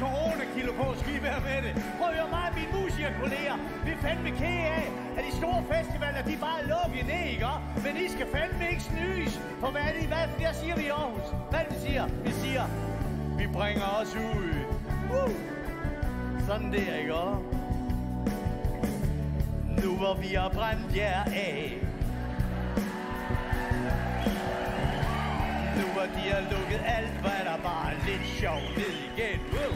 coronakilo på, skal I være med det. Prøv at høre mig og mine musikerkolleger. Vi er fandme kede af, at de store festivaler, de bare er lukket ned, ikke? Men I skal fandme ikke snys. For hvad er det, hvad siger vi i Aarhus? Hvad er det, vi siger? Vi siger, vi bringer os ud. Sådan der, ikke? Nu hvor vi har brændt jer af. Nu hvor de har lukket alt, hvad der bare er lidt sjovt ned igen.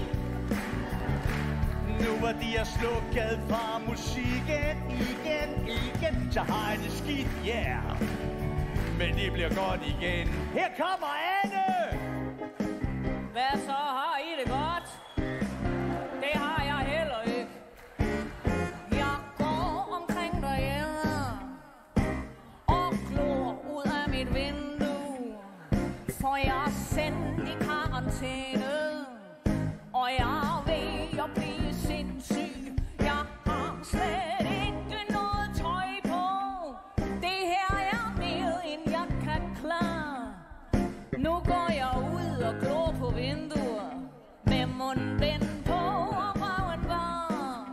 Nu hvor de har slukket for musikken igen, så har jeg det skidt, yeah. Men det bliver godt igen. Her kommer Anne! Hvad så, har I det godt? Det har jeg heller ikke. Jeg går omkring derhjemme og glor ud af mit vindue, for jeg er sendt i karantæne, og jeg er ved at blive sindssyg. Jeg har slet ikke noget tøj på. Det her er mere end jeg kan klare. Nu går jeg ud og glor på vinduer med munden på og røven var.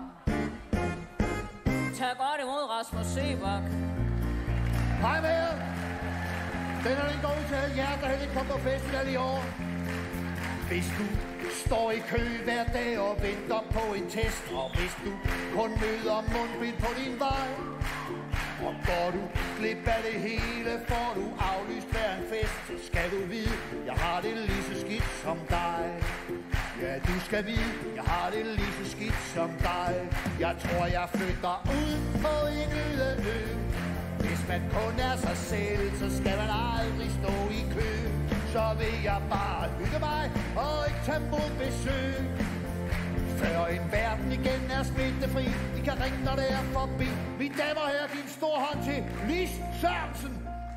Tag godt imod Rasmus Sebak. Hej med jer. Den er den går ud til alle jer, der heldig kommer på festival i år. Hvis du står i kø hver dag og venter på en test, og hvis du kun møder mundbind på din vej, og går du glip af det hele, får du aflyst hver en fest, så skal du vide, jeg har det lige så skidt som dig. Ja, du skal vide, jeg har det lige så skidt som dig. Jeg tror, jeg flytter ud på en øde ø. Hvis man kun er sig selv, så skal man aldrig stå i kø. Så vil jeg bare hygge mig og ikke tage mod besøg. Før en verden igen er smittefri, I kan ringe, når det er forbi. Mine damer og herrer, giv en stor hånd til Lis Sørensen.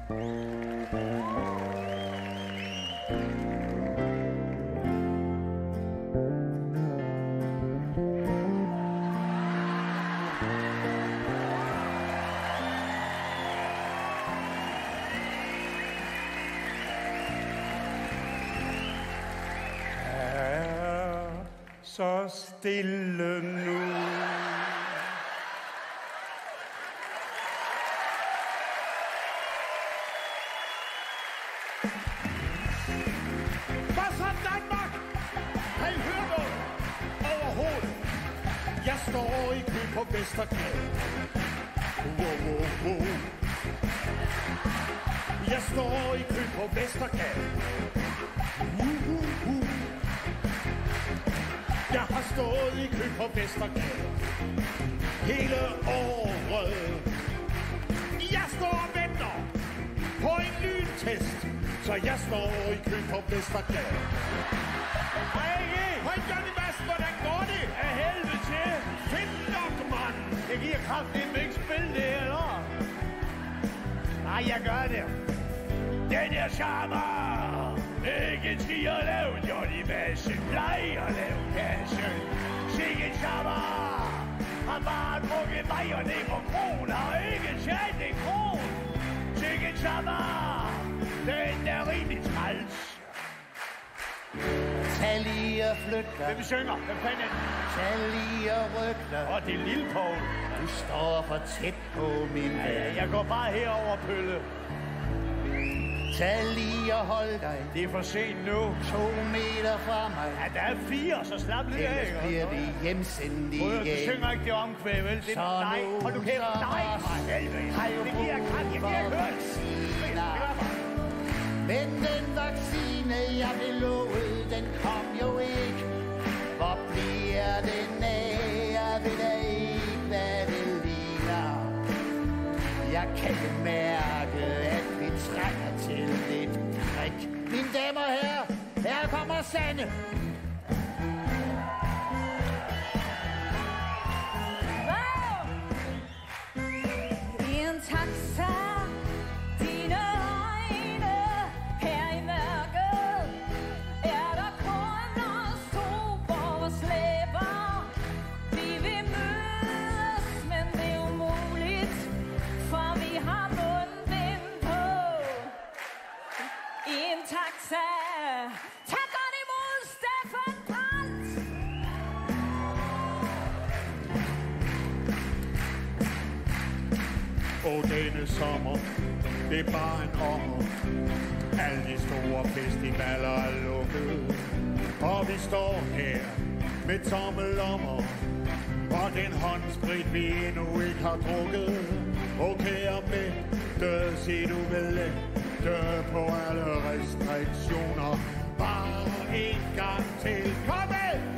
Så stille nu. Hvad så Danmark? Har I hørt noget? Overhovedet. Jeg står i kø på Vestergade. Wow. Jeg står i kø på Vestergade. Jeg har stået i kø på Vestergade hele året. Jeg står og venter på en lyntest, så jeg står i kø på Vestergade. Hej Johnny Madsen, hvordan går det? Af helvede til. Fedt nok, mand. Jeg giver kraftigt ikke spille det, eller? Nej, jeg gør det. Den der charmer. Ikke en ski at lave, Johnny Madsen plejer at lave kassen. Sikke en charmer. Han bare drukket mig og ned på kroner, og ikke tjent en kron. Sikke en charmer. Den er rigtig træls. Tag lige og flyt dig. Hvem synger? Hvem fanden? Tag lige og ryk dig. Og det er Lille Poul. Du står for tæt på min ven. Ja, jeg går bare herover, Pølle. Tag lige og hold dig. Det er for sent nu. 2 meter fra mig. Ja, der er 4, så slap lidt af. Ellers bliver vi hjemsendt igen. Du synger ikke det omkvæd, vel? Det er nej. Hold du kæft. Nej, for helvede. Det giver kraft. Jeg giver kørt. Men den vaccine, jeg blev lovet, den kom jo ikke. Hvor bliver den af? Jeg ved da ikke, hvad det ligner. Jeg kan mærke, at vi trænger til lidt drik. Mine damer og herrer, her kommer Sanne. Wow! I en taxa, dine øjne her i mørket, er der kun os to, vores læber. Vi vil mødes, men det er umuligt, for vi har mundbind på. I en taxa, tag godt imod Steffen! Og denne sommer, det er bare en ommer. Alle de store festivaler er lukket. Og vi står her med tomme lommer. Og den håndsprit, vi endnu ikke har drukket. Okay, og med død, sig du vil lægge på alle restriktioner. Bare en gang til. Kom med!